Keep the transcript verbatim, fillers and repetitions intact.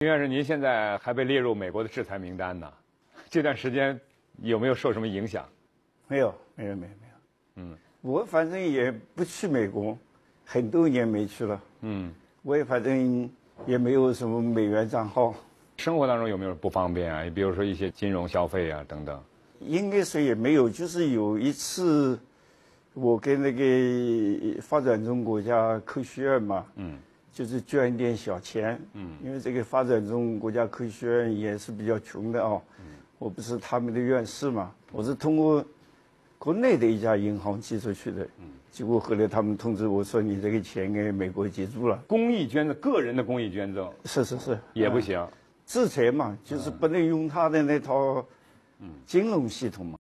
秦院士，您现在还被列入美国的制裁名单呢，这段时间有没有受什么影响？ 没有，没有，没有，没有。 嗯， 我反正也不去美国，很多年没去了。 嗯， 我也反正也没有什么美元账号。 生活当中有没有不方便啊？比如说一些金融消费啊等等。 应该说也没有，就是有一次，我跟那个发展中国家科学院嘛，嗯，就是捐点小钱，嗯，因为这个发展中国家科学院也是比较穷的哦，嗯，我不是他们的院士嘛，我是通过国内的一家银行寄出去的，嗯，结果后来他们通知我说你这个钱给美国接住了。 公益捐赠，个人的公益捐赠是是是也不行， 制裁嘛，就是不能用他的那套金融系统嘛。